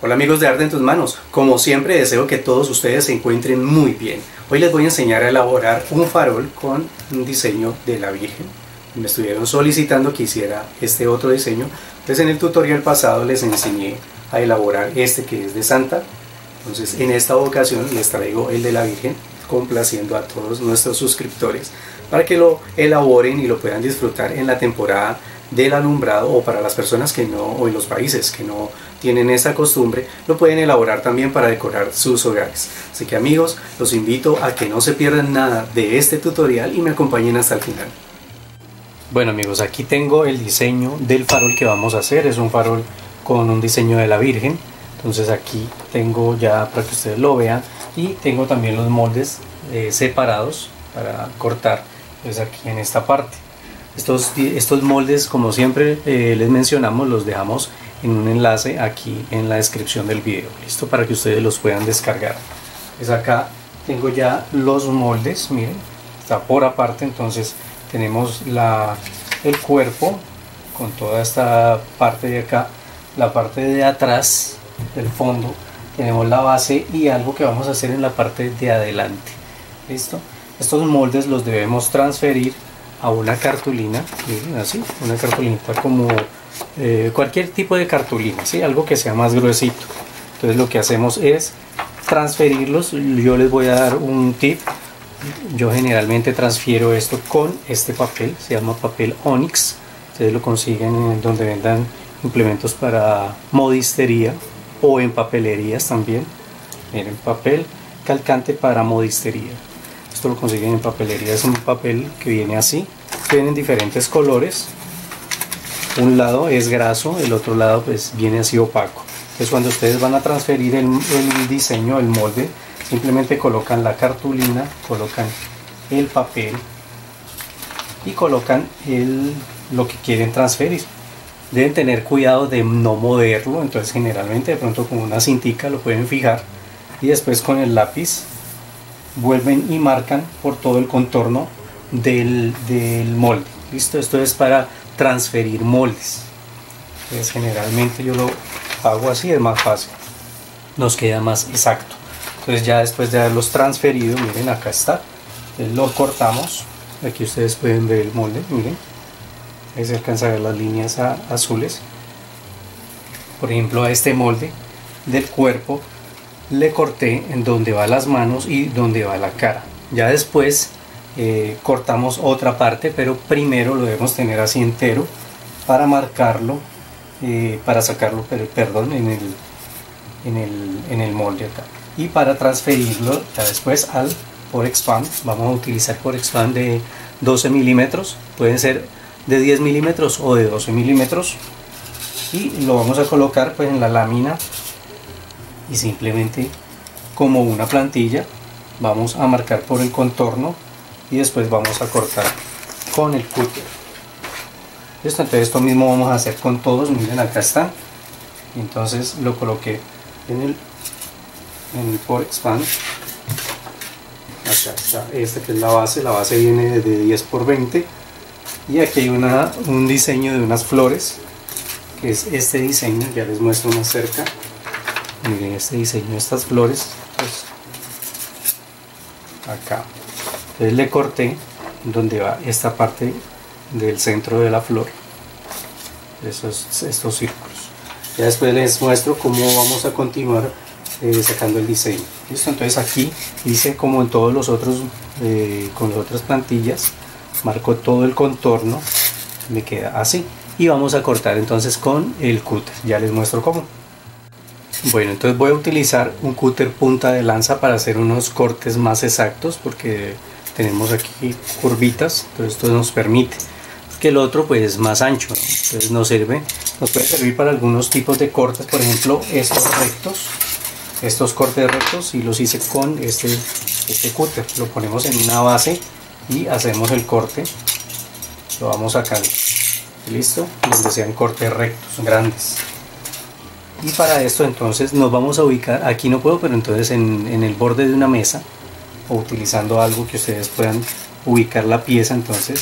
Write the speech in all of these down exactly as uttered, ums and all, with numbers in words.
Hola amigos de Arde en tus manos, como siempre deseo que todos ustedes se encuentren muy bien. Hoy les voy a enseñar a elaborar un farol con un diseño de la Virgen. Me estuvieron solicitando que hiciera este otro diseño, entonces en el tutorial pasado les enseñé a elaborar este que es de Santa. Entonces en esta ocasión les traigo el de la Virgen, complaciendo a todos nuestros suscriptores para que lo elaboren y lo puedan disfrutar en la temporada del alumbrado, o para las personas que no, o en los países que no tienen esa costumbre, lo pueden elaborar también para decorar sus hogares. Así que amigos, los invito a que no se pierdan nada de este tutorial y me acompañen hasta el final. Bueno amigos, aquí tengo el diseño del farol que vamos a hacer. Es un farol con un diseño de la Virgen. Entonces aquí tengo ya para que ustedes lo vean, y tengo también los moldes eh, separados para cortar, pues aquí en esta parte. Estos, estos moldes, como siempre eh, les mencionamos, los dejamos en un enlace aquí en la descripción del video, listo, para que ustedes los puedan descargar. Pues acá tengo ya los moldes, miren, está por aparte. Entonces tenemos la, el cuerpo con toda esta parte de acá, la parte de atrás del fondo, tenemos la base y algo que vamos a hacer en la parte de adelante, listo. Estos moldes los debemos transferir a una cartulina, miren, así, una cartulinita como eh, cualquier tipo de cartulina, ¿sí? Algo que sea más gruesito. Entonces lo que hacemos es transferirlos. Yo les voy a dar un tip. Yo generalmente transfiero esto con este papel, se llama papel Onyx. Ustedes lo consiguen en donde vendan implementos para modistería o en papelerías también. Miren, papel calcante para modistería. Esto lo consiguen en papelería, es un papel que viene así, vienen diferentes colores. Un lado es graso, el otro lado pues viene así opaco. Entonces cuando ustedes van a transferir el, el diseño, el molde, simplemente colocan la cartulina, colocan el papel y colocan el, lo que quieren transferir. Deben tener cuidado de no moverlo, entonces generalmente de pronto con una cintica lo pueden fijar y después con el lápiz vuelven y marcan por todo el contorno del, del molde. Listo, esto es para transferir moldes. Entonces generalmente yo lo hago así, es más fácil, nos queda más exacto. Entonces ya después de haberlos transferido, miren, acá está, entonces lo cortamos. Aquí ustedes pueden ver el molde, miren, ahí se alcanza a ver las líneas a, azules. Por ejemplo, a este molde del cuerpo le corté en donde va las manos y donde va la cara. Ya después eh, cortamos otra parte, pero primero lo debemos tener así entero para marcarlo, eh, para sacarlo, perdón, en el, en el, en el molde acá. Y para transferirlo ya después al Porexpan, vamos a utilizar Porexpan de doce milímetros, pueden ser de diez milímetros o de doce milímetros, y lo vamos a colocar pues en la lámina. Y simplemente como una plantilla vamos a marcar por el contorno y después vamos a cortar con el cúter. Listo, entonces esto mismo vamos a hacer con todos. Miren, acá está. Entonces lo coloqué en el, en el Porexpan. Acá está este que es la base. La base viene de diez por veinte. Y aquí hay una, un diseño de unas flores, que es este diseño. Ya les muestro más cerca. Miren este diseño, estas flores, pues, acá. Entonces le corté donde va esta parte del centro de la flor, esos, estos círculos. Ya después les muestro cómo vamos a continuar eh, sacando el diseño. ¿Listo? Entonces aquí hice como en todos los otros, eh, con las otras plantillas, marco todo el contorno, me queda así. Y vamos a cortar entonces con el cúter, ya les muestro cómo. Bueno, entonces voy a utilizar un cúter punta de lanza para hacer unos cortes más exactos, porque tenemos aquí curvitas, entonces esto nos permite, que el otro pues es más ancho, ¿no? Entonces nos sirve, nos puede servir para algunos tipos de cortes. Por ejemplo, estos rectos, estos cortes rectos, y los hice con este, este cúter. Lo ponemos en una base y hacemos el corte, lo vamos sacando, listo, donde sean cortes rectos, grandes. Y para esto entonces nos vamos a ubicar, aquí no puedo, pero entonces en, en el borde de una mesa, o utilizando algo que ustedes puedan ubicar la pieza. Entonces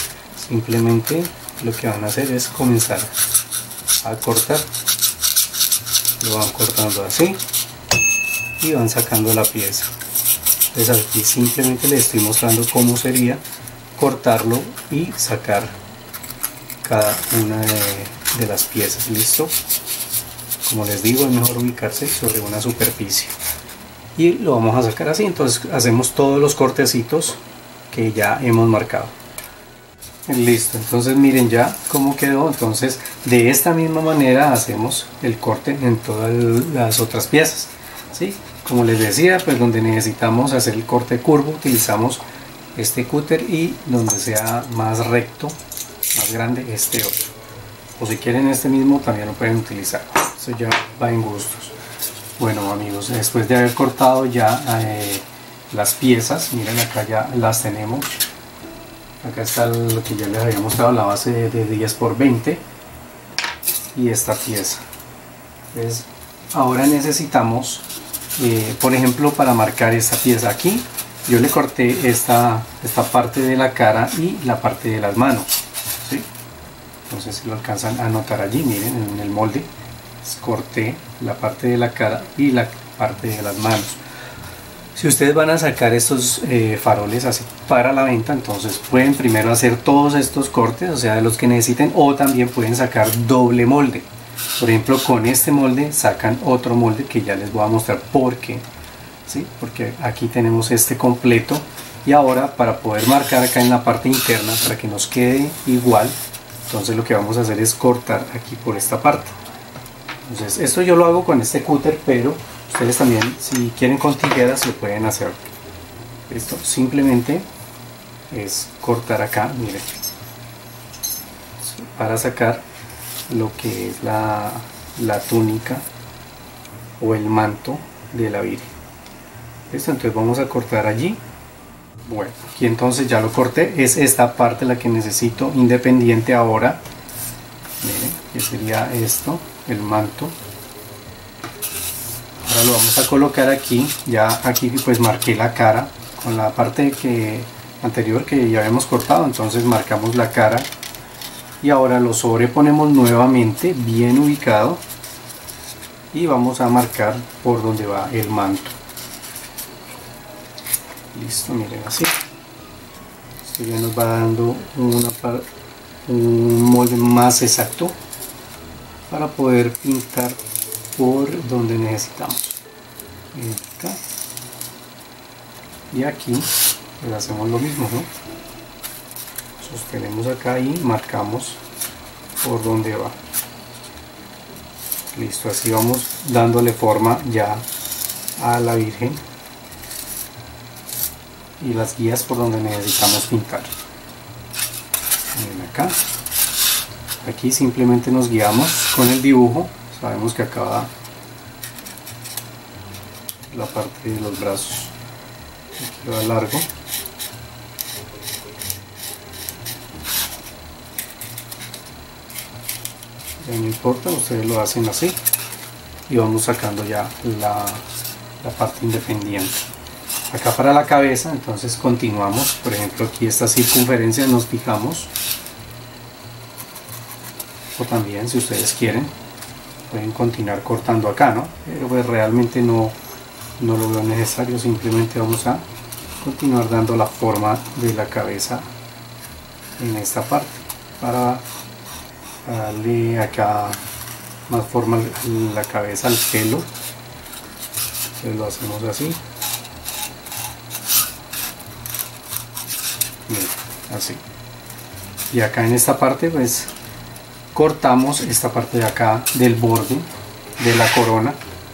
simplemente lo que van a hacer es comenzar a cortar lo van cortando así y van sacando la pieza. Entonces aquí simplemente les estoy mostrando cómo sería cortarlo y sacar cada una de, de las piezas. Listo, como les digo, es mejor ubicarse sobre una superficie y lo vamos a sacar así. Entonces hacemos todos los cortecitos que ya hemos marcado. Listo, entonces miren ya cómo quedó. Entonces de esta misma manera hacemos el corte en todas las otras piezas, ¿sí? Como les decía, pues donde necesitamos hacer el corte curvo utilizamos este cúter, y donde sea más recto, más grande, este otro, o si quieren este mismo también lo pueden utilizar. Eso ya va en gustos. Bueno amigos, después de haber cortado ya eh, las piezas, miren acá ya las tenemos. Acá está lo que ya les había mostrado, la base de diez por veinte y esta pieza. Entonces, ahora necesitamos, eh, por ejemplo, para marcar esta pieza aquí, yo le corté esta, esta parte de la cara y la parte de las manos, ¿sí? Entonces si lo alcanzan a notar allí, miren en el molde, corté la parte de la cara y la parte de las manos. Si ustedes van a sacar estos eh, faroles así para la venta, entonces pueden primero hacer todos estos cortes, o sea, de los que necesiten, o también pueden sacar doble molde. Por ejemplo, con este molde sacan otro molde que ya les voy a mostrar por qué, ¿sí? Porque aquí tenemos este completo, y ahora para poder marcar acá en la parte interna, para que nos quede igual, entonces lo que vamos a hacer es cortar aquí por esta parte. Entonces esto yo lo hago con este cúter, pero ustedes también, si quieren con tijeras, lo pueden hacer. Esto simplemente es cortar acá, miren, para sacar lo que es la, la túnica o el manto de la Virgen. ¿Listo? Entonces vamos a cortar allí. Bueno, aquí entonces ya lo corté. Es esta parte la que necesito independiente ahora. Miren, que sería esto, el manto. Ahora lo vamos a colocar aquí. Ya aquí pues marqué la cara con la parte que anterior que ya habíamos cortado, entonces marcamos la cara y ahora lo sobreponemos nuevamente bien ubicado y vamos a marcar por donde va el manto. Listo, miren así. Esto ya nos va dando una, un molde más exacto para poder pintar por donde necesitamos. Acá. Y aquí pues hacemos lo mismo, ¿no? Sostenemos acá y marcamos por donde va. Listo, así vamos dándole forma ya a la Virgen y las guías por donde necesitamos pintar. Miren acá, aquí simplemente nos guiamos con el dibujo. Sabemos que acá va la parte de los brazos, aquí va largo. No importa, ustedes lo hacen así y vamos sacando ya la, la parte independiente. Acá para la cabeza, entonces continuamos. Por ejemplo, aquí esta circunferencia nos fijamos, o también si ustedes quieren pueden continuar cortando acá, ¿no? Pero pues realmente no, no lo veo necesario. Simplemente vamos a continuar dando la forma de la cabeza en esta parte para darle acá más forma a la cabeza, al pelo. Entonces lo hacemos así. Bien, así. Y acá en esta parte pues cortamos esta parte de acá del borde de la corona,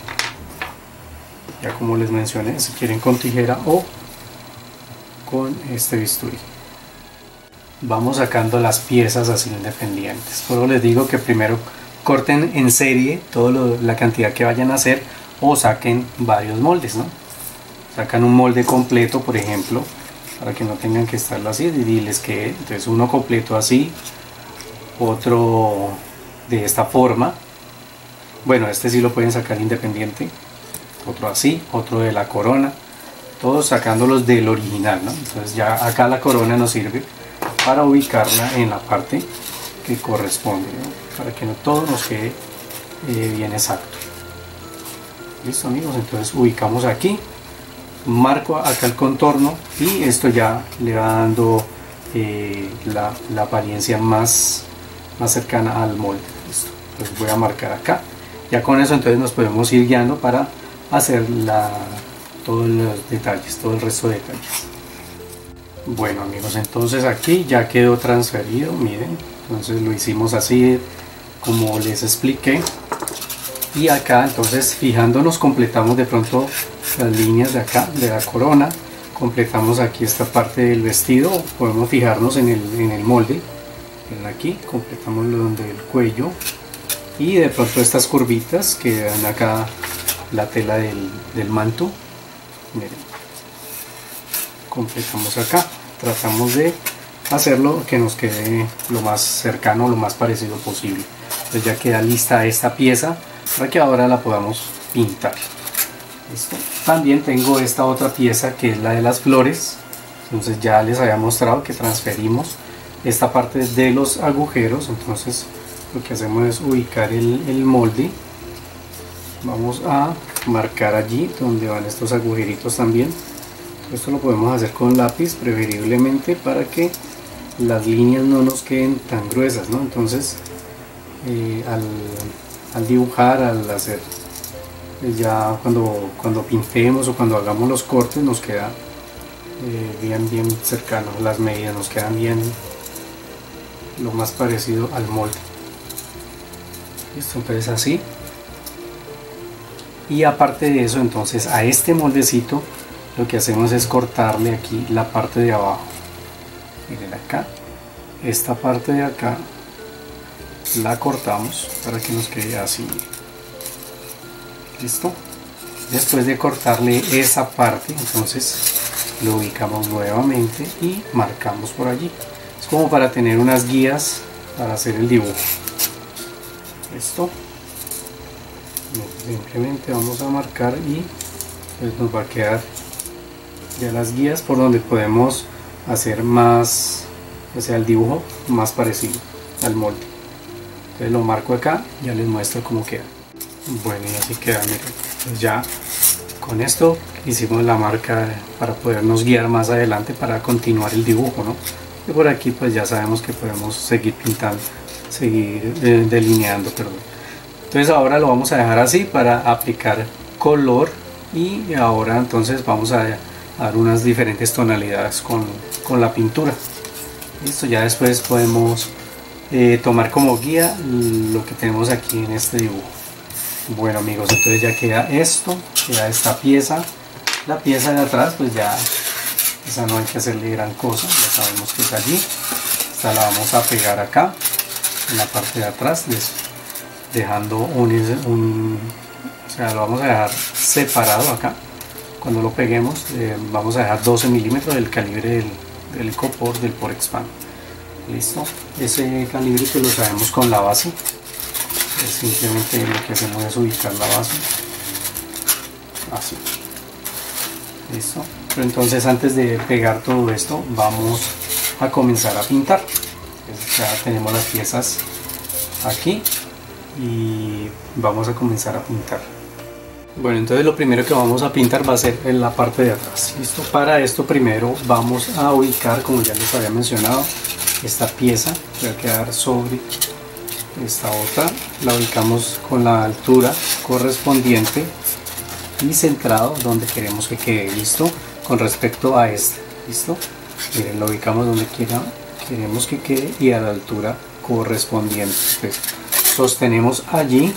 ya como les mencioné, si quieren con tijera o con este bisturí. Vamos sacando las piezas así independientes. Por eso les digo que primero corten en serie toda la cantidad que vayan a hacer, o saquen varios moldes, ¿no? Sacan un molde completo, por ejemplo, para que no tengan que estarlo así, y les quede entonces uno completo así, otro de esta forma. Bueno, este sí lo pueden sacar independiente, otro así, otro de la corona, todos sacándolos del original, ¿no? Entonces ya acá la corona nos sirve para ubicarla en la parte que corresponde, ¿no? Para que no todo nos quede eh, bien exacto. Listo amigos, entonces ubicamos aquí, marco acá el contorno y esto ya le va dando eh, la, la apariencia más, más cercana al molde. Listo, entonces voy a marcar acá, ya con eso entonces nos podemos ir guiando para hacer la, todos los detalles, todo el resto de detalles. Bueno amigos, entonces aquí ya quedó transferido, miren, entonces lo hicimos así como les expliqué. Y acá entonces fijándonos completamos de pronto las líneas de acá de la corona, completamos aquí esta parte del vestido, podemos fijarnos en el, en el molde, miren aquí, completamos lo donde el cuello y de pronto estas curvitas que dan acá la tela del, del manto, miren, completamos acá, tratamos de hacerlo que nos quede lo más cercano, lo más parecido posible. Entonces ya queda lista esta pieza para que ahora la podamos pintar. ¿Listo? También tengo esta otra pieza que es la de las flores. Entonces ya les había mostrado que transferimos esta parte de los agujeros. Entonces lo que hacemos es ubicar el, el molde. Vamos a marcar allí donde van estos agujeritos también. Esto lo podemos hacer con lápiz preferiblemente para que las líneas no nos queden tan gruesas, ¿no? Entonces eh, al al dibujar, al hacer ya cuando, cuando pintemos o cuando hagamos los cortes nos queda eh, bien bien cercano, las medidas nos quedan bien lo más parecido al molde. Listo, entonces así. Y aparte de eso, entonces a este moldecito lo que hacemos es cortarle aquí la parte de abajo, miren acá, esta parte de acá la cortamos para que nos quede así. Listo, después de cortarle esa parte entonces lo ubicamos nuevamente y marcamos por allí. Es como para tener unas guías para hacer el dibujo. Listo, simplemente vamos a marcar y pues nos va a quedar ya las guías por donde podemos hacer más, o sea, el dibujo más parecido al molde. Entonces lo marco acá, ya les muestro cómo queda. Bueno, y así queda, miren. Pues ya con esto hicimos la marca para podernos guiar más adelante para continuar el dibujo, ¿no? Y por aquí pues ya sabemos que podemos seguir pintando, seguir eh, delineando, perdón. Entonces ahora lo vamos a dejar así para aplicar color y ahora entonces vamos a dar unas diferentes tonalidades con, con la pintura. Listo, ya después podemos Eh, tomar como guía lo que tenemos aquí en este dibujo. Bueno amigos, entonces ya queda esto, queda esta pieza. La pieza de atrás pues ya esa no hay que hacerle gran cosa, ya sabemos que está allí. Esta la vamos a pegar acá en la parte de atrás, dejando un, un o sea, lo vamos a dejar separado acá. Cuando lo peguemos eh, vamos a dejar doce milímetros del calibre del, del copor del Porexpan. Listo, ese calibre que lo sabemos con la base, es simplemente lo que hacemos es ubicar la base así. Listo, pero entonces antes de pegar todo esto vamos a comenzar a pintar. Entonces ya tenemos las piezas aquí y vamos a comenzar a pintar. Bueno, entonces lo primero que vamos a pintar va a ser en la parte de atrás. Listo, para esto primero vamos a ubicar, como ya les había mencionado, esta pieza que va a quedar sobre esta otra, la ubicamos con la altura correspondiente y centrado donde queremos que quede. Listo, con respecto a este, listo, miren, lo ubicamos donde quiera, queremos que quede y a la altura correspondiente. Entonces, sostenemos allí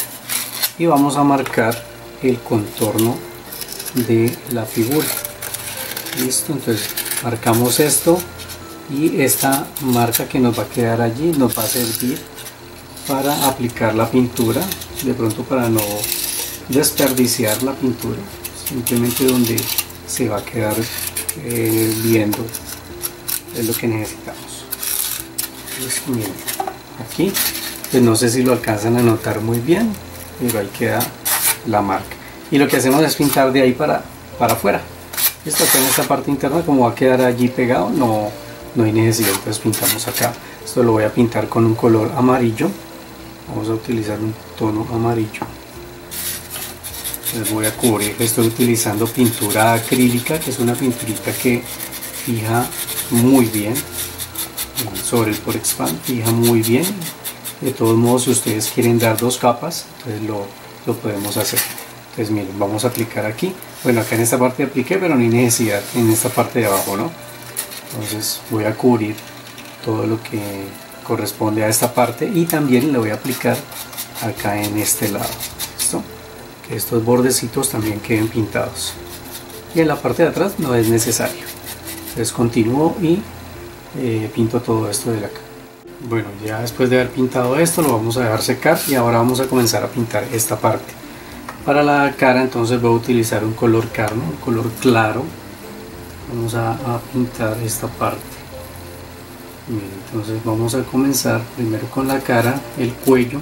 y vamos a marcar el contorno de la figura. Listo, entonces marcamos esto y esta marca que nos va a quedar allí nos va a servir para aplicar la pintura, de pronto para no desperdiciar la pintura, simplemente donde se va a quedar eh, viendo es lo que necesitamos. Entonces, miren, aquí pues no sé si lo alcanzan a notar muy bien, pero ahí queda la marca y lo que hacemos es pintar de ahí para, para afuera. Esto acá en esta parte interna, como va a quedar allí pegado, no, no hay necesidad, entonces pintamos acá. Esto lo voy a pintar con un color amarillo, vamos a utilizar un tono amarillo. Entonces voy a cubrir, estoy utilizando pintura acrílica, que es una pinturita que fija muy bien sobre el Porexpan, fija muy bien. De todos modos, si ustedes quieren dar dos capas, entonces lo, lo podemos hacer. Entonces miren, vamos a aplicar aquí. Bueno, acá en esta parte apliqué, pero no hay necesidad en esta parte de abajo, ¿no? Entonces voy a cubrir todo lo que corresponde a esta parte y también le voy a aplicar acá en este lado. ¿Listo? Que estos bordecitos también queden pintados. Y en la parte de atrás no es necesario. Entonces continúo y eh, pinto todo esto de acá. Bueno, ya después de haber pintado esto lo vamos a dejar secar y ahora vamos a comenzar a pintar esta parte. Para la cara entonces voy a utilizar un color carne, un color claro. Vamos a, a pintar esta parte. Bien, entonces vamos a comenzar primero con la cara, el cuello.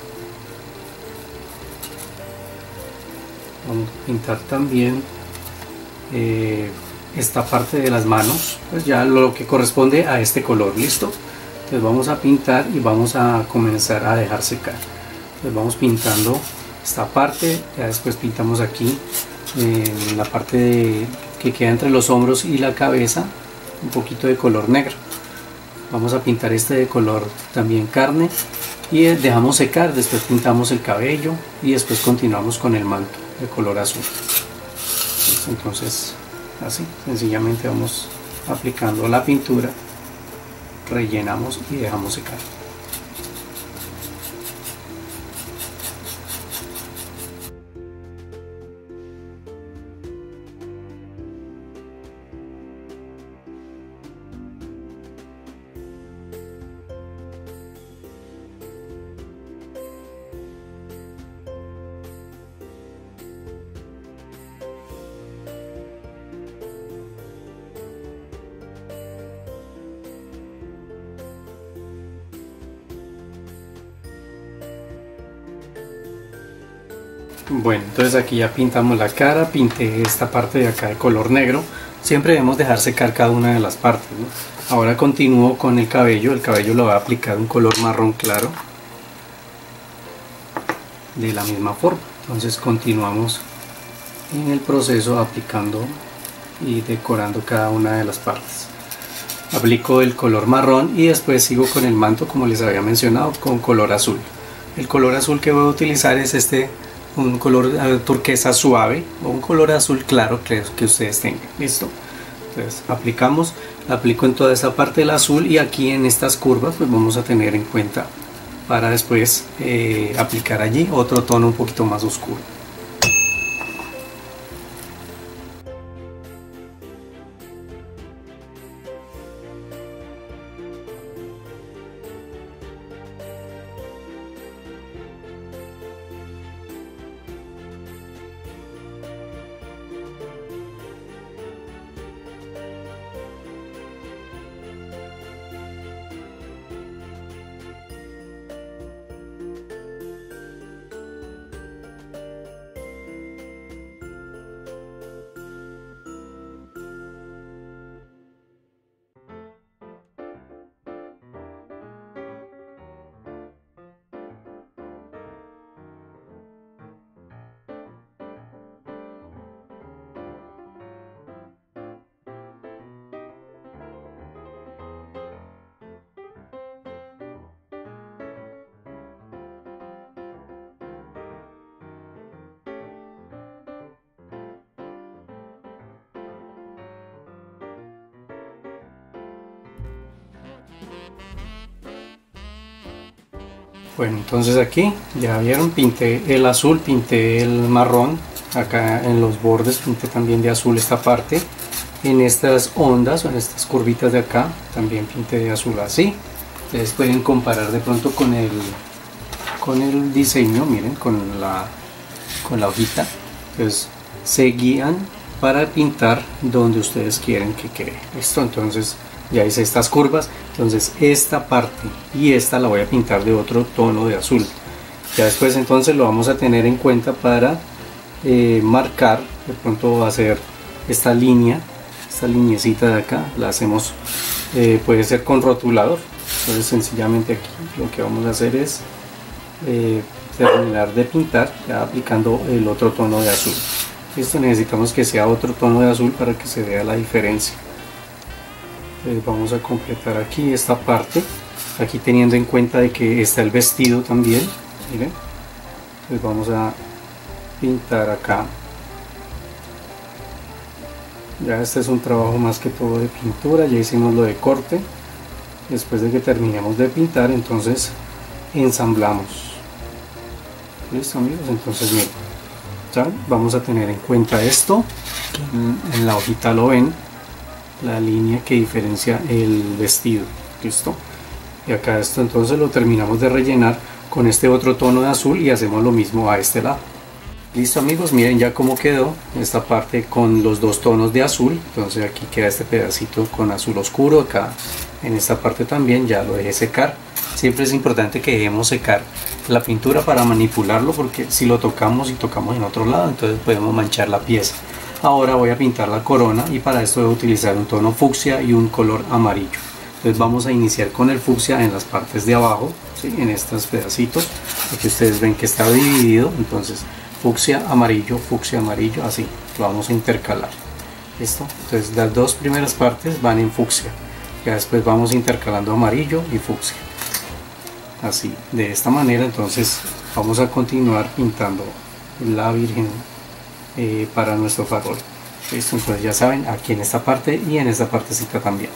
Vamos a pintar también eh, esta parte de las manos, pues ya lo que corresponde a este color. ¿Listo? Entonces vamos a pintar y vamos a comenzar a dejar secar. Entonces vamos pintando esta parte, ya después pintamos aquí eh, en la parte de, que queda entre los hombros y la cabeza, un poquito de color negro. Vamos a pintar este de color también carne y dejamos secar, después pintamos el cabello y después continuamos con el manto de color azul. Entonces así sencillamente vamos aplicando la pintura, rellenamos y dejamos secar. Bueno, entonces aquí ya pintamos la cara, pinté esta parte de acá de color negro. Siempre debemos dejar secar cada una de las partes, ¿no? Ahora continúo con el cabello. El cabello lo voy a aplicar un color marrón claro de la misma forma. Entonces continuamos en el proceso aplicando y decorando cada una de las partes. Aplico el color marrón y después sigo con el manto, como les había mencionado, con color azul. El color azul que voy a utilizar es este, un color turquesa suave o un color azul claro que, que ustedes tengan. Listo. Entonces aplicamos, aplico en toda esa parte del azul y aquí en estas curvas pues vamos a tener en cuenta para después eh, aplicar allí otro tono un poquito más oscuro. Bueno, entonces aquí ya vieron, pinté el azul, pinté el marrón, acá en los bordes pinté también de azul esta parte, en estas ondas o en estas curvitas de acá también pinté de azul así. Ustedes pueden comparar de pronto con el con el diseño, miren, con la con la hojita. Entonces se guían para pintar donde ustedes quieren que quede. Listo, entonces ya hice estas curvas, entonces esta parte y esta la voy a pintar de otro tono de azul. Ya después entonces lo vamos a tener en cuenta para eh, marcar, de pronto hacer esta línea, esta lineecita de acá, la hacemos, eh, puede ser con rotulador. Entonces sencillamente aquí lo que vamos a hacer es eh, terminar de pintar ya aplicando el otro tono de azul. Esto necesitamos que sea otro tono de azul para que se vea la diferencia. Entonces vamos a completar aquí esta parte, aquí teniendo en cuenta de que está el vestido también, miren. Entonces vamos a pintar acá. Ya este es un trabajo más que todo de pintura, ya hicimos lo de corte. Después de que terminemos de pintar, entonces ensamblamos. Listo, amigos, entonces miren, ya vamos a tener en cuenta esto. En, en la hojita lo ven, la línea que diferencia el vestido. Listo, y acá esto entonces lo terminamos de rellenar con este otro tono de azul y hacemos lo mismo a este lado. Listo, amigos, miren ya cómo quedó esta parte con los dos tonos de azul. Entonces aquí queda este pedacito con azul oscuro, acá en esta parte también ya lo dejé secar. Siempre es importante que dejemos secar la pintura para manipularlo, porque si lo tocamos y tocamos en otro lado, entonces podemos manchar la pieza. Ahora voy a pintar la corona y para esto voy a utilizar un tono fucsia y un color amarillo. Entonces vamos a iniciar con el fucsia en las partes de abajo, ¿sí? En estos pedacitos, porque ustedes ven que está dividido. Entonces fucsia, amarillo, fucsia, amarillo, así lo vamos a intercalar. ¿Listo? Entonces las dos primeras partes van en fucsia, ya después vamos intercalando amarillo y fucsia, así, de esta manera. Entonces vamos a continuar pintando la Virgen eh, para nuestro farol. ¿Listo? Entonces ya saben, aquí en esta parte y en esta partecita también.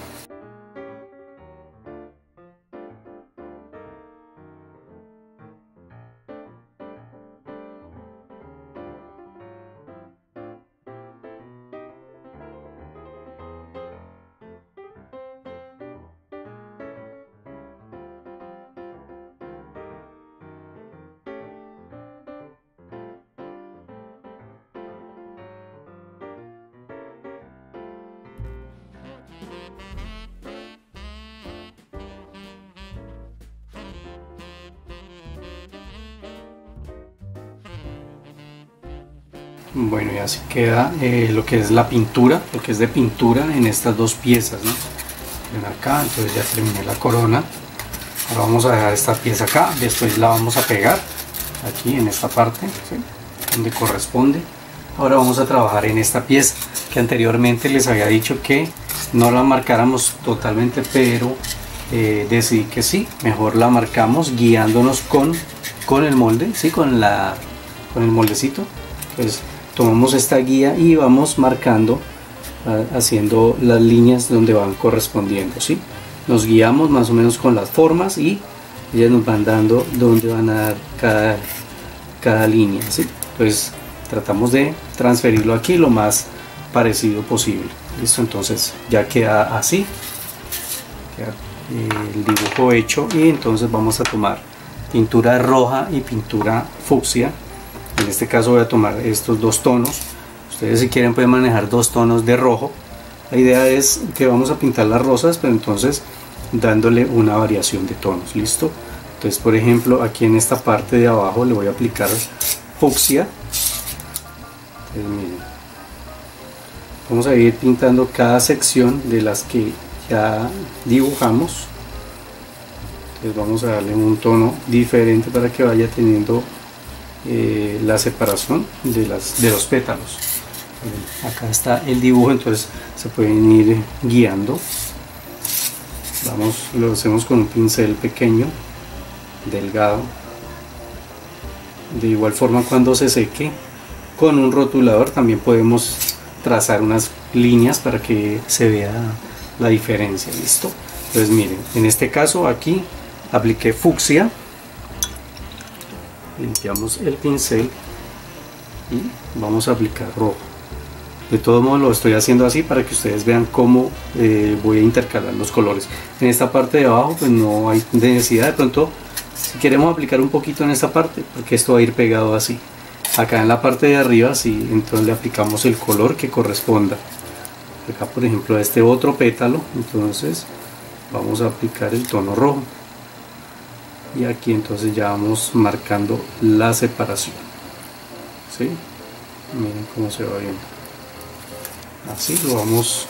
Bueno, y así queda eh, lo que es la pintura, lo que es de pintura en estas dos piezas, ¿no? Ven acá, entonces ya terminé la corona. Ahora vamos a dejar esta pieza acá, después la vamos a pegar aquí en esta parte, ¿sí? Donde corresponde. Ahora vamos a trabajar en esta pieza que anteriormente les había dicho que no la marcáramos totalmente, pero eh, decidí que sí, mejor la marcamos guiándonos con, con el molde, ¿sí? Con, la, con el moldecito. Entonces tomamos esta guía y vamos marcando, uh, haciendo las líneas donde van correspondiendo, ¿sí? Nos guiamos más o menos con las formas y ellas nos van dando dónde van a dar cada, cada línea, ¿sí? Entonces tratamos de transferirlo aquí lo más parecido posible. Listo, entonces ya queda así, queda el dibujo hecho, y entonces vamos a tomar pintura roja y pintura fucsia. En este caso voy a tomar estos dos tonos. Ustedes si quieren pueden manejar dos tonos de rojo. La idea es que vamos a pintar las rosas, pero entonces dándole una variación de tonos. Listo, entonces por ejemplo aquí en esta parte de abajo le voy a aplicar fucsia. Entonces, miren, vamos a ir pintando cada sección de las que ya dibujamos. Entonces vamos a darle un tono diferente para que vaya teniendo Eh, la separación de, las, de los pétalos. Acá está el dibujo, entonces se pueden ir guiando. Vamos, lo hacemos con un pincel pequeño, delgado. De igual forma, cuando se seque, con un rotulador también podemos trazar unas líneas para que se vea la diferencia. Listo, entonces miren, en este caso aquí apliqué fucsia. Limpiamos el pincel y vamos a aplicar rojo. De todo modo lo estoy haciendo así para que ustedes vean cómo eh, voy a intercalar los colores. En esta parte de abajo pues no hay necesidad, de pronto si queremos aplicar un poquito en esta parte, porque esto va a ir pegado así. Acá en la parte de arriba sí, entonces le aplicamos el color que corresponda. Acá por ejemplo a este otro pétalo, entonces vamos a aplicar el tono rojo. Y aquí entonces ya vamos marcando la separación, ¿sí? Miren cómo se va viendo. Así lo vamos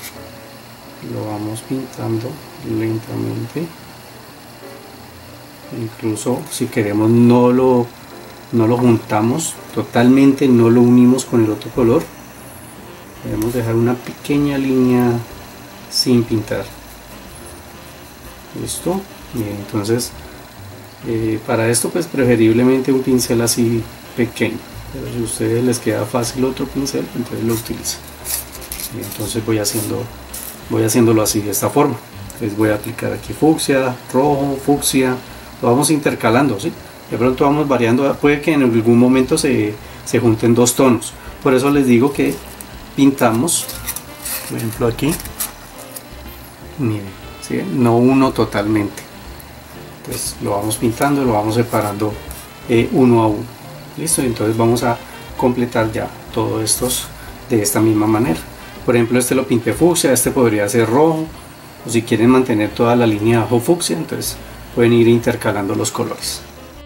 lo vamos pintando lentamente Incluso si queremos no lo, no lo juntamos totalmente, no lo unimos con el otro color. Podemos dejar una pequeña línea sin pintar. Listo. Bien, entonces eh, para esto pues preferiblemente un pincel así pequeño, pero si a ustedes les queda fácil otro pincel, entonces lo utilizan. Y entonces voy haciendo voy haciéndolo así, de esta forma. Les voy a aplicar aquí fucsia, rojo, fucsia, lo vamos intercalando, ¿sí? De pronto vamos variando, puede que en algún momento se, se junten dos tonos, por eso les digo que pintamos, por ejemplo aquí, miren, ¿sí? No uno totalmente, entonces lo vamos pintando, lo vamos separando eh, uno a uno. Listo, entonces vamos a completar ya todos estos de esta misma manera. Por ejemplo, este lo pinté fucsia, este podría ser rojo, o si quieren mantener toda la línea bajo fucsia, entonces pueden ir intercalando los colores.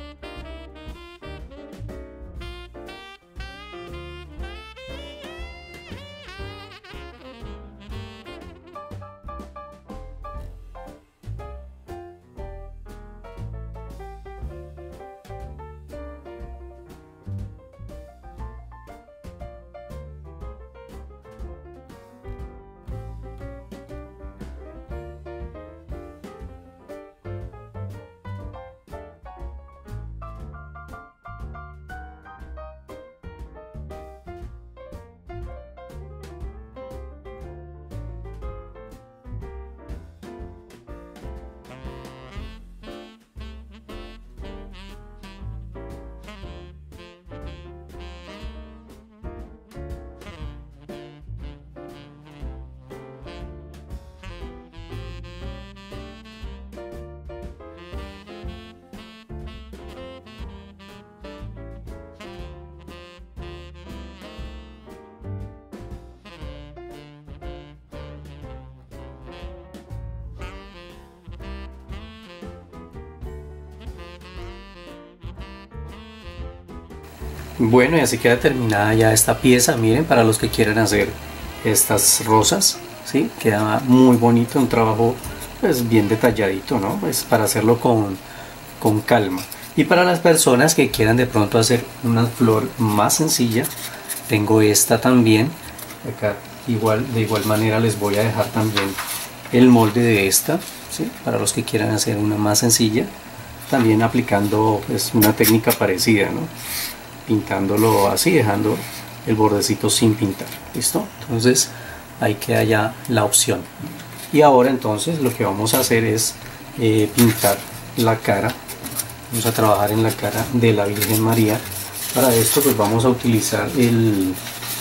Bueno, y así queda terminada ya esta pieza. Miren, para los que quieran hacer estas rosas, ¿sí? Queda muy bonito, un trabajo pues bien detalladito, ¿no? Pues para hacerlo con, con calma. Y para las personas que quieran de pronto hacer una flor más sencilla, tengo esta también. Acá igual, de igual manera les voy a dejar también el molde de esta, ¿sí? Para los que quieran hacer una más sencilla, también aplicando pues una técnica parecida, ¿no? Pintándolo así, dejando el bordecito sin pintar. ¿Listo? Entonces ahí queda ya la opción. Y ahora entonces lo que vamos a hacer es eh, pintar la cara. Vamos a trabajar en la cara de la Virgen María. Para esto pues vamos a utilizar el,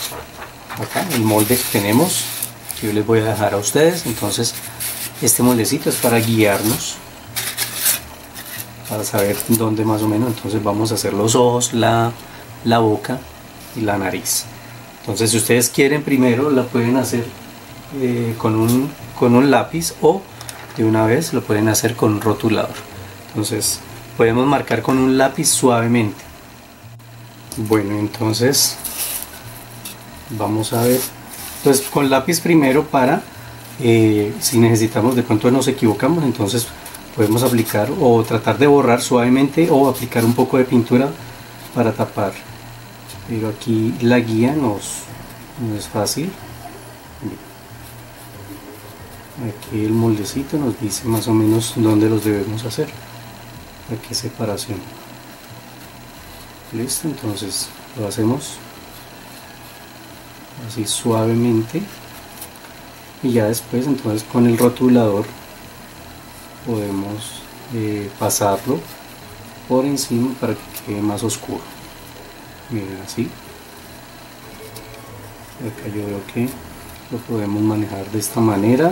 acá, el molde que tenemos, que yo les voy a dejar a ustedes. Entonces este moldecito es para guiarnos, para saber dónde más o menos. Entonces vamos a hacer los ojos, la la boca y la nariz. Entonces si ustedes quieren primero la pueden hacer eh, con, un, con un lápiz, o de una vez lo pueden hacer con un rotulador. Entonces podemos marcar con un lápiz suavemente. Bueno, entonces vamos a ver, pues con lápiz primero para eh, si necesitamos, de pronto nos equivocamos, entonces podemos aplicar o tratar de borrar suavemente o aplicar un poco de pintura para tapar. Pero aquí la guía nos, no es fácil. Aquí el moldecito nos dice más o menos dónde los debemos hacer, a qué separación. Listo, entonces lo hacemos así suavemente, y ya después entonces con el rotulador podemos eh, pasarlo por encima para que quede más oscuro. Miren, así. Acá yo veo que lo podemos manejar de esta manera.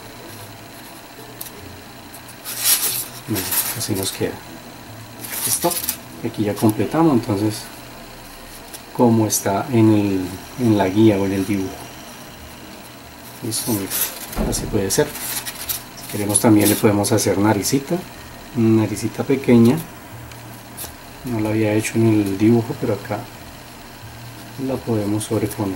Miren, así nos queda. Listo. Aquí ya completamos entonces como está en, el, en la guía o en el dibujo. Listo, miren, así puede ser. Si queremos también le podemos hacer naricita, naricita pequeña. No la había hecho en el dibujo, pero acá la podemos sobreponer.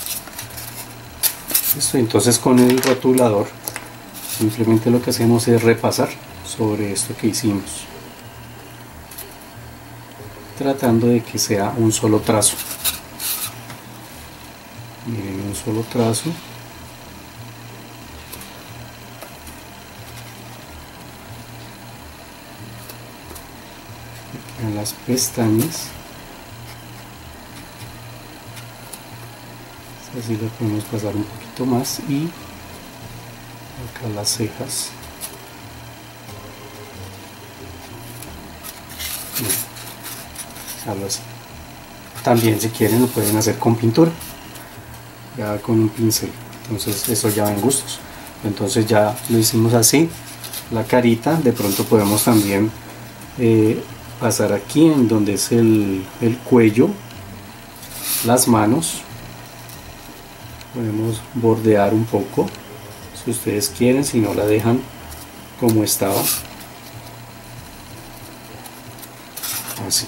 Listo, entonces con el rotulador simplemente lo que hacemos es repasar sobre esto que hicimos. tratando de que sea un solo trazo. Miren, un solo trazo. Aquí en las pestañas. Así lo podemos pasar un poquito más, y acá las cejas. Algo así. También, si quieren, lo pueden hacer con pintura, ya con un pincel. Entonces eso ya va en gustos. Entonces ya lo hicimos así. La carita, de pronto podemos también eh, pasar aquí en donde es el, el cuello, las manos. Podemos bordear un poco si ustedes quieren, si no la dejan como estaba, así.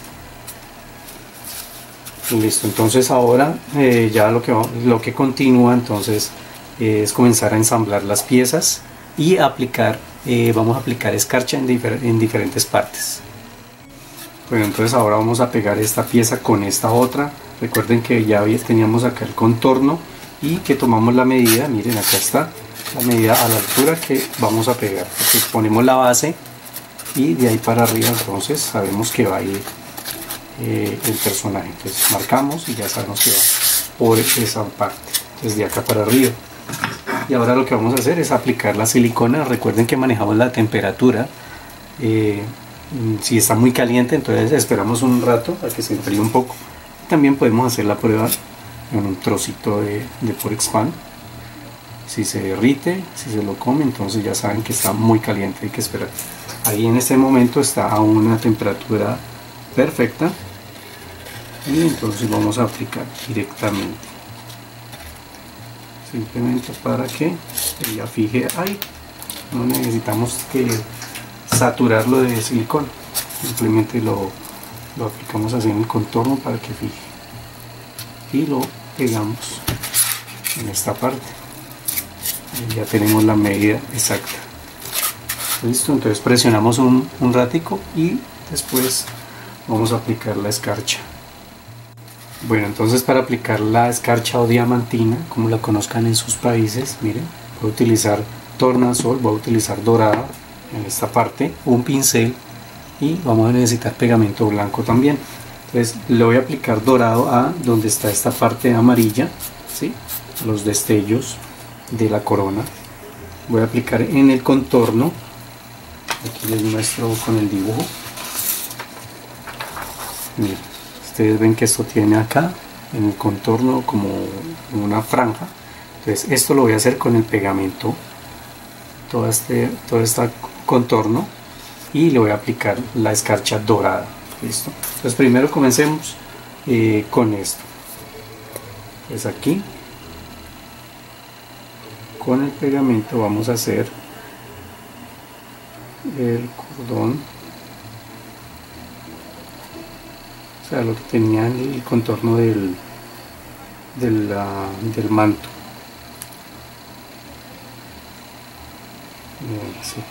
Listo, entonces ahora eh, ya lo que, lo que continúa entonces eh, es comenzar a ensamblar las piezas y aplicar, eh, vamos a aplicar escarcha en, difer en diferentes partes. Bueno, entonces ahora vamos a pegar esta pieza con esta otra. Recuerden que ya teníamos acá el contorno y que tomamos la medida. Miren, acá está la medida a la altura que vamos a pegar. Entonces ponemos la base y de ahí para arriba entonces sabemos que va a ir eh, el personaje. Entonces marcamos y ya sabemos que va por esa parte, desde acá para arriba. Y ahora lo que vamos a hacer es aplicar la silicona. Recuerden que manejamos la temperatura. Eh, si está muy caliente, entonces esperamos un rato a que se enfríe un poco. También podemos hacer la prueba en un trocito de, de Forexpan. Si se derrite, si se lo come, entonces ya saben que está muy caliente, hay que esperar. Ahí en este momento está a una temperatura perfecta, y entonces vamos a aplicar directamente, simplemente para que ella fije ahí. No necesitamos que saturarlo de silicona, simplemente lo, lo aplicamos así en el contorno para que fije, y lo pegamos en esta parte. Y ya tenemos la medida exacta. Listo, entonces presionamos un, un ratico y después vamos a aplicar la escarcha. Bueno, entonces para aplicar la escarcha o diamantina, como la conozcan en sus países, miren, voy a utilizar tornasol, voy a utilizar dorada en esta parte, un pincel, y vamos a necesitar pegamento blanco también. Entonces le voy a aplicar dorado a donde está esta parte amarilla, ¿sí? Los destellos de la corona. Voy a aplicar en el contorno. Aquí les muestro con el dibujo. Miren, ustedes ven que esto tiene acá en el contorno como una franja. Entonces esto lo voy a hacer con el pegamento, todo este, todo este contorno, y le voy a aplicar la escarcha dorada. Listo. Entonces primero comencemos eh, con esto. Pues aquí con el pegamento vamos a hacer el cordón, o sea, lo que tenía el contorno del, del, uh, del manto. Así.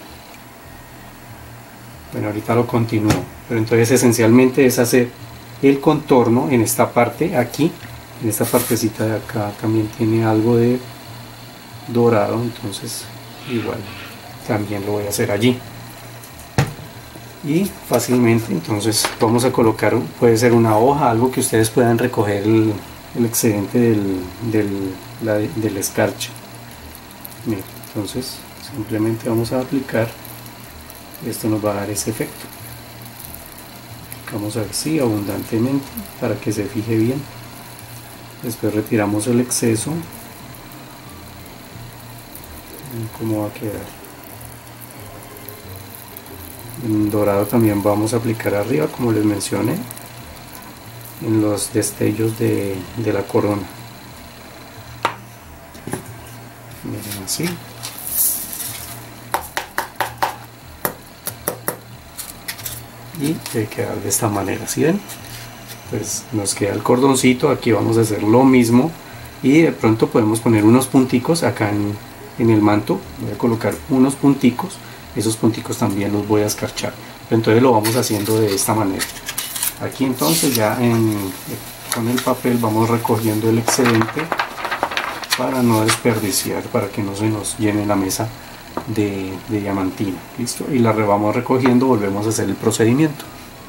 Bueno, ahorita lo continúo, pero entonces esencialmente es hacer el contorno en esta parte, aquí, en esta partecita de acá también tiene algo de dorado, entonces igual también lo voy a hacer allí, y fácilmente entonces vamos a colocar, puede ser una hoja, algo que ustedes puedan recoger el, el excedente del, del, la, del escarcha. Bien, entonces simplemente vamos a aplicar, esto nos va a dar ese efecto. Aplicamos así abundantemente para que se fije bien, después retiramos el exceso. Cómo va a quedar. En dorado también vamos a aplicar arriba, como les mencioné, en los destellos de, de la corona. Miren, así. Y debe quedar de esta manera, ¿sí ven? Pues nos queda el cordoncito, aquí vamos a hacer lo mismo, y de pronto podemos poner unos punticos acá en en el manto. Voy a colocar unos punticos, esos punticos también los voy a escarchar, entonces lo vamos haciendo de esta manera. Aquí entonces ya en, con el papel vamos recogiendo el excedente para no desperdiciar, para que no se nos llene la mesa de, de diamantina. Listo, y la vamos recogiendo, volvemos a hacer el procedimiento.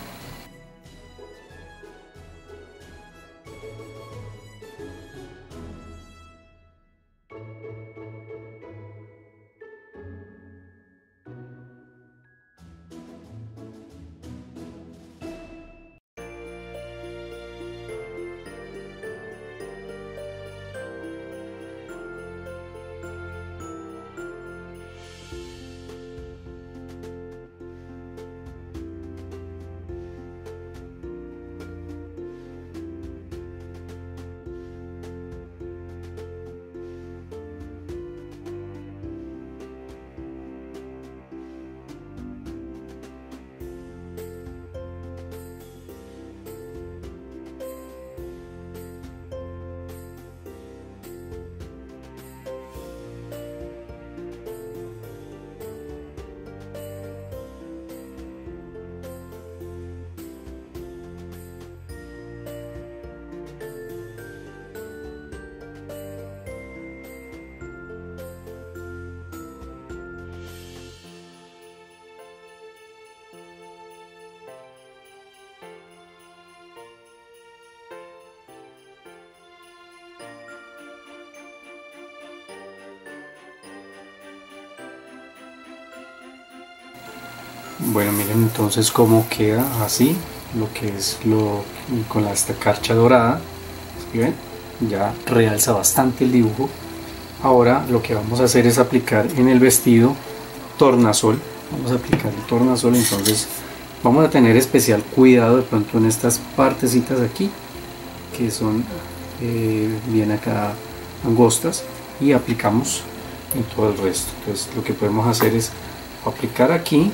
Bueno, miren entonces cómo queda así, lo que es lo con la escarcha dorada. ¿Sí ven? Ya realza bastante el dibujo. Ahora lo que vamos a hacer es aplicar en el vestido tornasol. Vamos a aplicar el tornasol, entonces vamos a tener especial cuidado de pronto en estas partecitas aquí, que son eh, bien acá angostas, y aplicamos en todo el resto. Entonces lo que podemos hacer es aplicar aquí,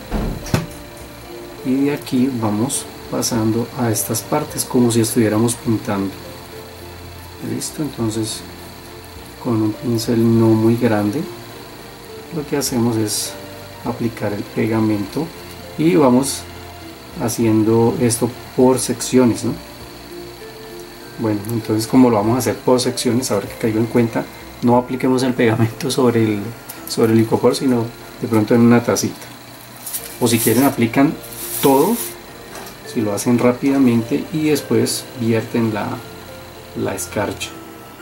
y de aquí vamos pasando a estas partes como si estuviéramos pintando. Listo, entonces con un pincel no muy grande lo que hacemos es aplicar el pegamento y vamos haciendo esto por secciones, ¿no? Bueno, entonces como lo vamos a hacer por secciones, ahora que caigo en cuenta, no apliquemos el pegamento sobre el, sobre el licopor, sino de pronto en una tacita, o si quieren aplican todo, si lo hacen rápidamente, y después vierten la, la escarcha.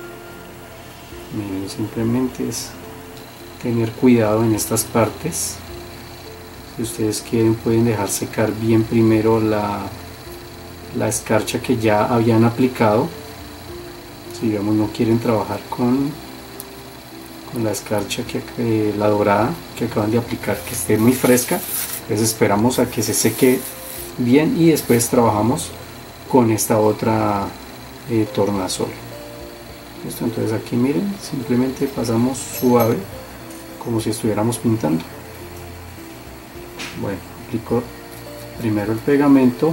Miren, simplemente es tener cuidado en estas partes. Si ustedes quieren pueden dejar secar bien primero la, la escarcha que ya habían aplicado. Si digamos no quieren trabajar con, con la escarcha que eh, la dorada que acaban de aplicar, que esté muy fresca, pues esperamos a que se seque bien y después trabajamos con esta otra eh, tornasol. Esto, entonces aquí miren, simplemente pasamos suave como si estuviéramos pintando. Bueno, aplico primero el pegamento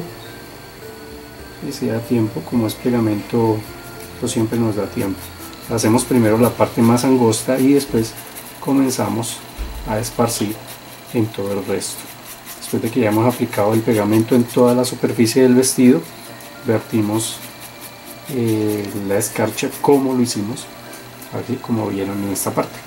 y si da tiempo, como es pegamento, esto siempre nos da tiempo. Hacemos primero la parte más angosta y después comenzamos a esparcir en todo el resto. Después de que ya hemos aplicado el pegamento en toda la superficie del vestido, vertimos eh, la escarcha como lo hicimos aquí, como vieron en esta parte.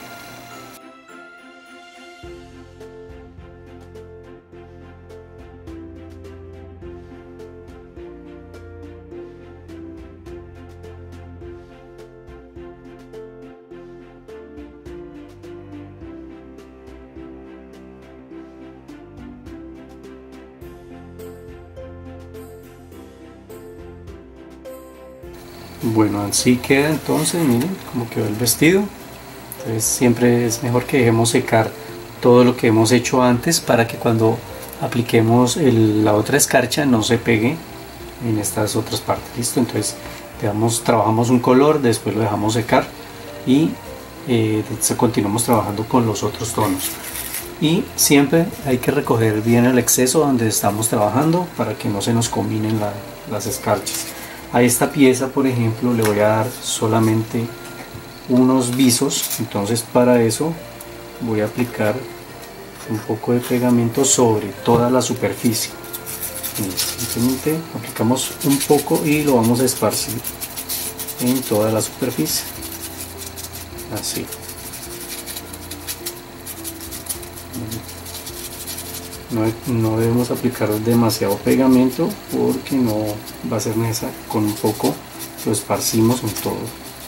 Bueno, así queda entonces, miren cómo quedó el vestido. Entonces siempre es mejor que dejemos secar todo lo que hemos hecho antes para que cuando apliquemos el, la otra escarcha no se pegue en estas otras partes. Listo, entonces dejamos, trabajamos un color, después lo dejamos secar y eh, continuamos trabajando con los otros tonos. Y siempre hay que recoger bien el exceso donde estamos trabajando para que no se nos combinen la, las escarchas. A esta pieza, por ejemplo, le voy a dar solamente unos visos, entonces para eso voy a aplicar un poco de pegamento sobre toda la superficie. Simplemente aplicamos un poco y lo vamos a esparcir en toda la superficie, así. No, no debemos aplicar demasiado pegamento porque no va a ser necesario. Con un poco lo esparcimos en todo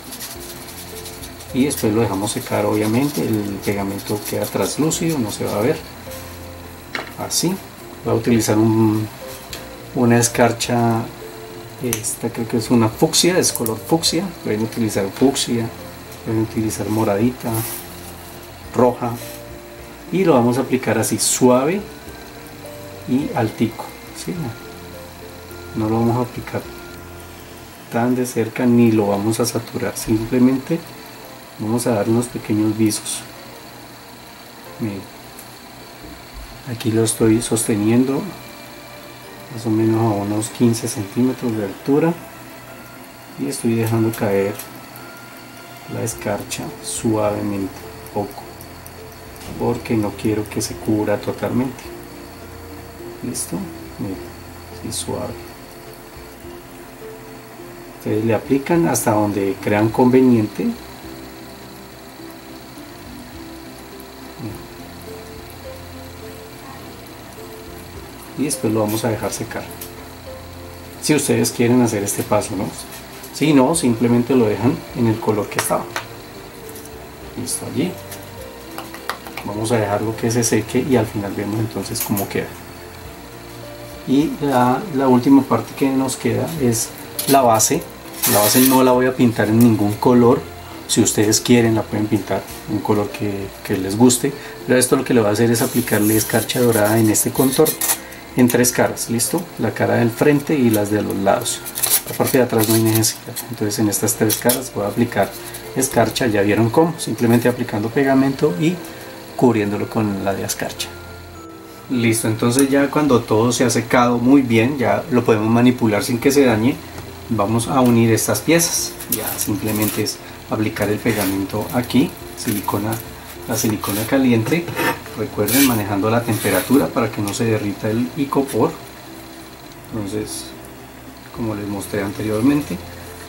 y después lo dejamos secar. Obviamente el pegamento queda translúcido, no se va a ver. Así voy a utilizar un, una escarcha, esta creo que es una fucsia, es color fucsia. Pueden utilizar fucsia, pueden utilizar moradita, roja, y lo vamos a aplicar así suave y altico, ¿sí? No lo vamos a aplicar tan de cerca ni lo vamos a saturar, simplemente vamos a dar unos pequeños visos. Miren, aquí lo estoy sosteniendo más o menos a unos quince centímetros de altura y estoy dejando caer la escarcha suavemente, poco, porque no quiero que se cubra totalmente. Listo, miren, así suave. Ustedes le aplican hasta donde crean conveniente. Y después lo vamos a dejar secar, si ustedes quieren hacer este paso, ¿no? Si no, simplemente lo dejan en el color que estaba. Listo, allí vamos a dejarlo que se seque y al final vemos entonces cómo queda. Y la, la última parte que nos queda es la base. La base no la voy a pintar en ningún color. Si ustedes quieren la pueden pintar un color que, que les guste, pero esto lo que le va a hacer es aplicarle escarcha dorada en este contorno, en tres caras. Listo, la cara del frente y las de los lados. La parte de atrás no hay necesidad, entonces en estas tres caras voy a aplicar escarcha. Ya vieron cómo, simplemente aplicando pegamento y cubriéndolo con la de escarcha. Listo, entonces ya cuando todo se ha secado muy bien, ya lo podemos manipular sin que se dañe. Vamos a unir estas piezas. Ya simplemente es aplicar el pegamento aquí, silicona, la silicona caliente. Recuerden, manejando la temperatura para que no se derrita el icopor. Entonces, como les mostré anteriormente,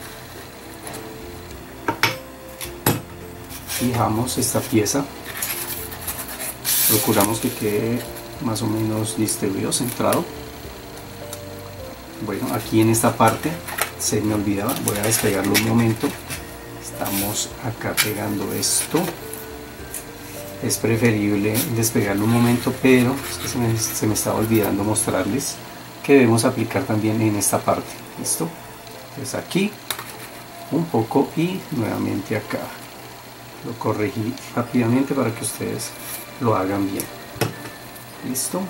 fijamos esta pieza, procuramos que quede más o menos distribuido, centrado. Bueno, aquí en esta parte se me olvidaba, voy a despegarlo un momento. Estamos acá pegando esto. Es preferible despegarlo un momento, pero es que se me, se me estaba olvidando mostrarles que debemos aplicar también en esta parte. Listo, entonces aquí un poco y nuevamente acá. Lo corregí rápidamente para que ustedes lo hagan bien. Listo,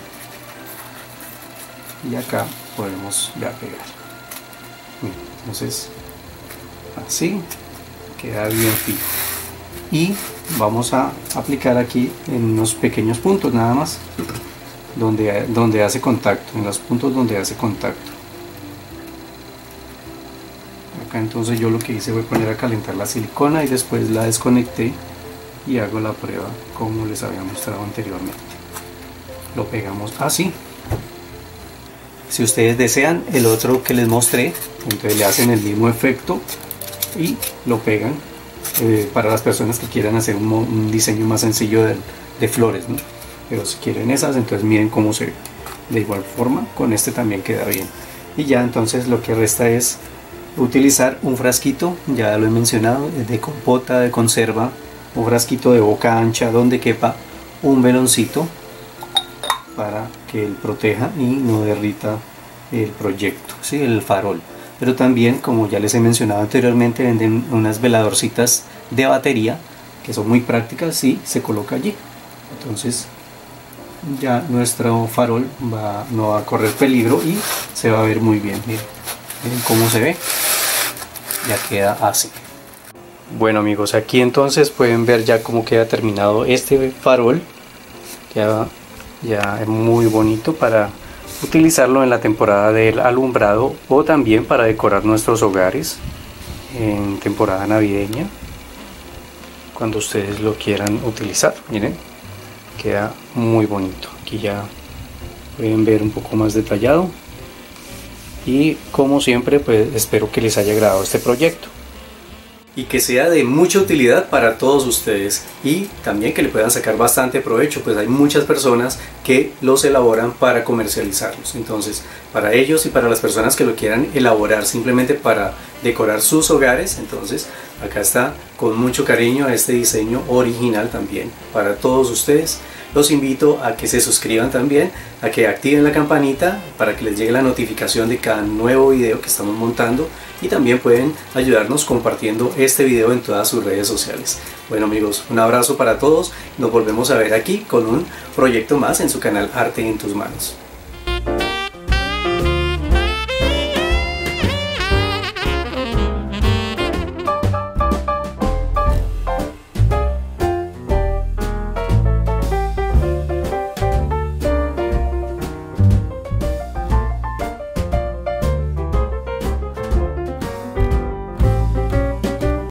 y acá podemos ya pegar. Entonces así queda bien fijo y vamos a aplicar aquí en unos pequeños puntos nada más, donde, donde hace contacto, en los puntos donde hace contacto. Acá entonces yo lo que hice fue poner a calentar la silicona y después la desconecté y hago la prueba como les había mostrado anteriormente. Lo pegamos así. Si ustedes desean el otro que les mostré, entonces le hacen el mismo efecto y lo pegan, eh, para las personas que quieran hacer un, un diseño más sencillo de, de flores, ¿no? Pero si quieren esas, entonces miren cómo se ve. De igual forma con este también queda bien. Y ya entonces lo que resta es utilizar un frasquito, ya lo he mencionado, de compota, de conserva, un frasquito de boca ancha donde quepa un meloncito para que él proteja y no derrita el proyecto, ¿sí? El farol. Pero también, como ya les he mencionado anteriormente, venden unas veladorcitas de batería que son muy prácticas y se coloca allí. Entonces ya nuestro farol va, no va a correr peligro y se va a ver muy bien. Miren, miren cómo se ve, ya queda así. Bueno amigos, aquí entonces pueden ver ya cómo queda terminado este farol. Ya, ya es muy bonito para utilizarlo en la temporada del alumbrado o también para decorar nuestros hogares en temporada navideña, cuando ustedes lo quieran utilizar. Miren, queda muy bonito. Aquí ya pueden ver un poco más detallado y como siempre pues espero que les haya agradado este proyecto y que sea de mucha utilidad para todos ustedes, y también que le puedan sacar bastante provecho, pues hay muchas personas que los elaboran para comercializarlos. Entonces, para ellos y para las personas que lo quieran elaborar simplemente para decorar sus hogares, entonces acá está con mucho cariño este diseño original también para todos ustedes. Los invito a que se suscriban también, a que activen la campanita para que les llegue la notificación de cada nuevo video que estamos montando, y también pueden ayudarnos compartiendo este video en todas sus redes sociales. Bueno amigos, un abrazo para todos, nos volvemos a ver aquí con un proyecto más en su canal Arte en tus Manos.